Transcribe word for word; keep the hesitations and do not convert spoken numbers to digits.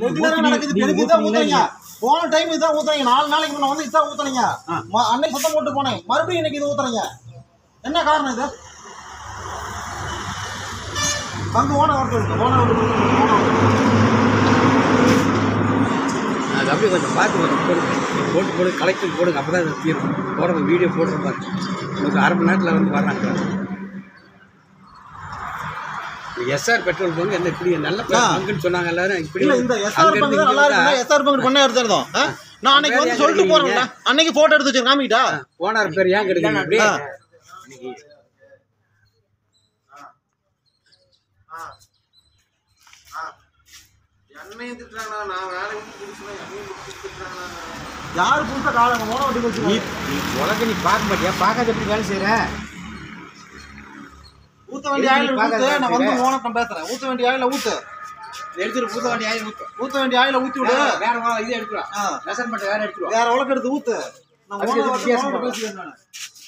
ரெகுலரா நடக்குது. எனக்கு இதான் ஊத்துறீங்க. போன டைம் இதான் ஊத்துறீங்க. நாலு நாளைக்கு முன்ன வந்து இதான் ஊத்துறீங்க. அன்னைக்கு சுத்தம் போட்டு போனேன். மறுபடியும் இன்னைக்கு இது ஊத்துறீங்க. என்ன காரணம் இது? வந்து ஓனர் வரட்டு ஓனர் அது அப்படியே கொஞ்சம் பார்த்து கொஞ்சம் போடுங்க. போட்டு போடு கலெக்டர் போடுங்க. அப்போ தான் தீரும். போடுற வீடியோ போடுற பாருங்க. உங்களுக்கு அரை மணி நேரத்தில் வந்து வர்றாங்க. எஸ்ஆர் பெட்ரோல் பங்கு என்ன இப்படி நல்ல பங்குன்னு சொன்னாங்க எல்லாரும். இப்படி இந்த எஸ்ஆர் பங்கு தான் நல்லா இருக்குங்க. எஸ்ஆர் பங்கு பண்ண எடுத்துறோம். நான் அன்னைக்கு வந்து சொல்லிட்டு போறேன்ல. அன்னைக்கு போட்டோ எடுத்து வச்சு காமிட்டா ஓனர் பேர் ஏன் கிடைக்கல அப்படி? என்னையும் திட்டுறாங்கண்ணா. நான் வேலை விட்டு புடிச்சுனா என்னையும் திட்டுறாங்கண்ணா. யாரு புதுசா காலங்க மோன வட்டி வச்சு நீ உலக நீ பார்க்க மாட்டியா? பார்க்காத எப்படி வேலை செய்யற? ஊத்த வேண்டிய ஆயில ஊத்து. நான் வந்து மோனக்கம் பேசுறேன். ஊத்த வேண்டிய ஆயில ஊத்து. எடுத்துட்டு ஊத்த வேண்டிய ஆயில ஊத்து. ஊத்த வேண்டிய ஆயில ஊத்தி விடு. வேற இது எடுத்துடா. மெஷர்மெண்ட் வேற எடுத்துடா. வேற உலக எடுத்து ஊத்து. நான் மோன வட்டி பேசுறேன் நான்.